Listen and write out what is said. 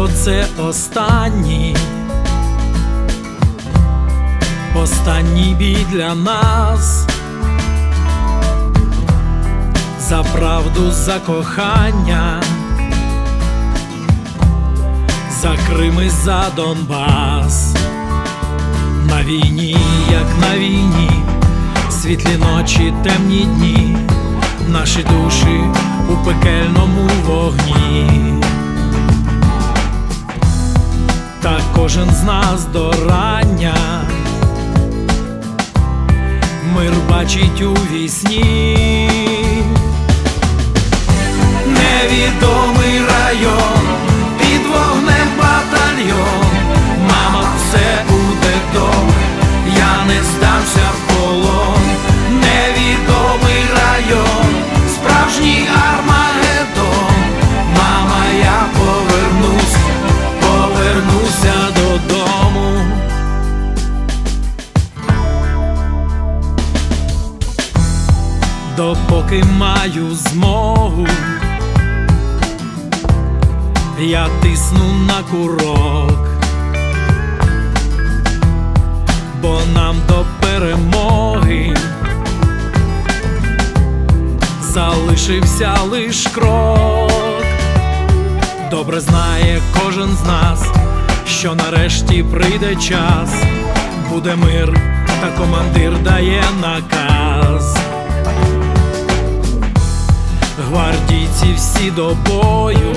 Можливо, це останній бій для нас, за правду, за кохання, за Крим і за Донбас. На війні, як на війні, світлі ночі, темні дні, наші душі у пекельному вогні. Та кожен з нас до рання мир бачить у вісні. Невідомий район, під вогнем батальйон. Мама, все буде добре, я не здамся в полон. Невідомий район, справжній Армагеддон. Мама, я повернуся додому. Допоки маю змогу, я тисну на курок, бо нам до перемоги залишився лиш крок. Добре знає кожен з нас, що нарешті прийде час, буде мир, та командир дає наказ. Гвардійці всі до бою,